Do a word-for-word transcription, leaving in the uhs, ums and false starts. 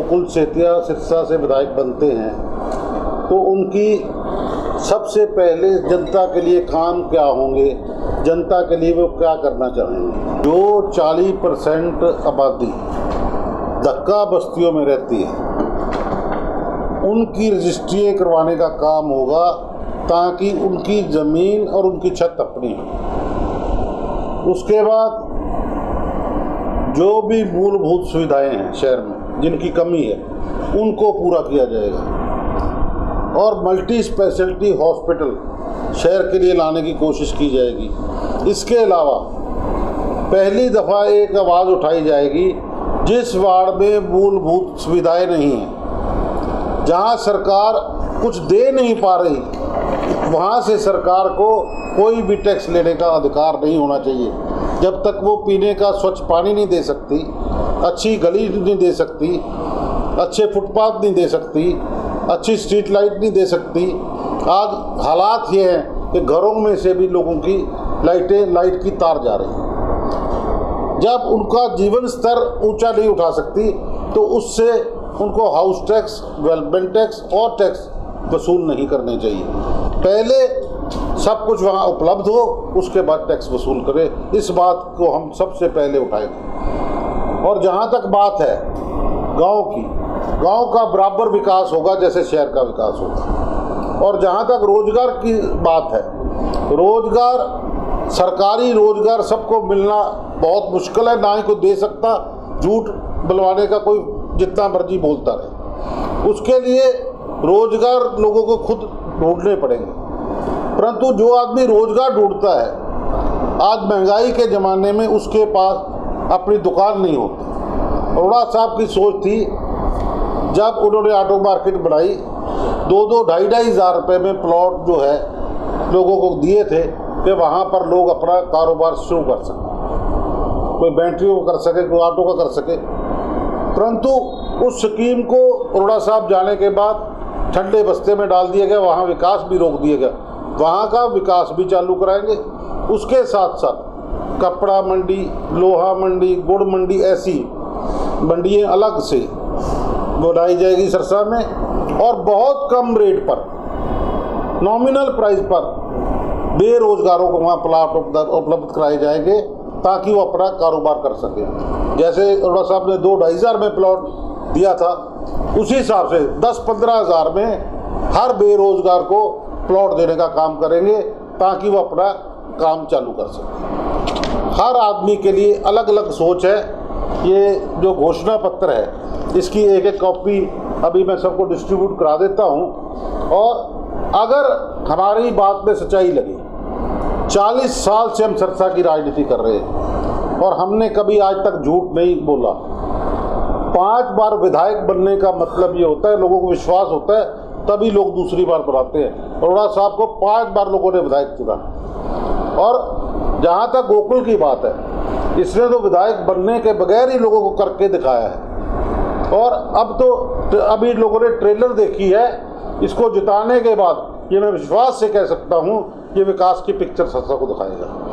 गोकुल सेतिया सिरसा से विधायक बनते हैं तो उनकी सबसे पहले जनता के लिए काम क्या होंगे, जनता के लिए वो क्या करना चाहेंगे। जो चालीस परसेंट आबादी धक्का बस्तियों में रहती है उनकी रजिस्ट्री करवाने का काम होगा ताकि उनकी ज़मीन और उनकी छत अपनी हो। उसके बाद जो भी मूलभूत सुविधाएं हैं शहर में जिनकी कमी है उनको पूरा किया जाएगा और मल्टी स्पेशलिटी हॉस्पिटल शहर के लिए लाने की कोशिश की जाएगी। इसके अलावा पहली दफ़ा एक आवाज़ उठाई जाएगी जिस वार्ड में मूलभूत सुविधाएं नहीं हैं, जहां सरकार कुछ दे नहीं पा रही, वहां से सरकार को कोई भी टैक्स लेने का अधिकार नहीं होना चाहिए। जब तक वो पीने का स्वच्छ पानी नहीं दे सकती, अच्छी गली नहीं दे सकती, अच्छे फुटपाथ नहीं दे सकती, अच्छी स्ट्रीट लाइट नहीं दे सकती। आज हालात ये हैं कि घरों में से भी लोगों की लाइटें लाइट की तार जा रही हैं। जब उनका जीवन स्तर ऊंचा नहीं उठा सकती तो उससे उनको हाउस टैक्स, डेवलपमेंट टैक्स और टैक्स वसूल नहीं करने चाहिए। पहले सब कुछ वहाँ उपलब्ध हो, उसके बाद टैक्स वसूल करें। इस बात को हम सबसे पहले उठाएंगे। और जहाँ तक बात है गांव की, गांव का बराबर विकास होगा जैसे शहर का विकास होगा। और जहाँ तक रोजगार की बात है, रोजगार, सरकारी रोजगार सबको मिलना बहुत मुश्किल है, ना ही कोई दे सकता। झूठ बुलवाने का कोई जितना मर्जी बोलता रहे। उसके लिए रोजगार लोगों को खुद ढूंढने पड़ेंगे। परंतु जो आदमी रोजगार ढूंढता है, आज महंगाई के ज़माने में उसके पास अपनी दुकान नहीं होती। अरोड़ा साहब की सोच थी जब उन्होंने ऑटो मार्केट बनाई, दो दो ढाई ढाई हज़ार रुपये में प्लॉट जो है लोगों को दिए थे कि वहाँ पर लोग अपना कारोबार शुरू कर सकें, कोई बैटरियों का कर सके, कोई ऑटो का कर सके। परंतु उस स्कीम को अरोड़ा साहब जाने के बाद ठंडे बस्ते में डाल दिया गया, वहाँ विकास भी रोक दिया गया। वहाँ का विकास भी चालू कराएंगे। उसके साथ साथ कपड़ा मंडी, लोहा मंडी, गुड़ मंडी, ऐसी मंडियाँ अलग से बनाई जाएगी सिरसा में और बहुत कम रेट पर, नॉमिनल प्राइस पर बेरोजगारों को वहाँ प्लाट उपलब्ध कराए जाएंगे ताकि वो अपना कारोबार कर सके। जैसे अरोड़ा साहब ने दो ढाई हज़ार में प्लॉट दिया था, उसी हिसाब से दस पंद्रह हज़ार में हर बेरोजगार को प्लॉट देने का काम करेंगे ताकि वो अपना काम चालू कर सके। हर आदमी के लिए अलग अलग सोच है। ये जो घोषणा पत्र है इसकी एक एक कॉपी अभी मैं सबको डिस्ट्रीब्यूट करा देता हूँ। और अगर हमारी बात में सच्चाई लगी, चालीस साल से हम सिरसा की राजनीति कर रहे हैं और हमने कभी आज तक झूठ नहीं बोला। पांच बार विधायक बनने का मतलब ये होता है, लोगों को विश्वास होता है तभी लोग दूसरी बार बनाते हैं। अरोड़ा साहब को पांच बार लोगों ने विधायक चुना। और जहाँ तक गोकुल की बात है, इसने तो विधायक बनने के बगैर ही लोगों को करके दिखाया है। और अब तो अभी लोगों ने ट्रेलर देखी है, इसको जिताने के बाद ये मैं विश्वास से कह सकता हूँ ये विकास की पिक्चर सिरसा को दिखाएगा।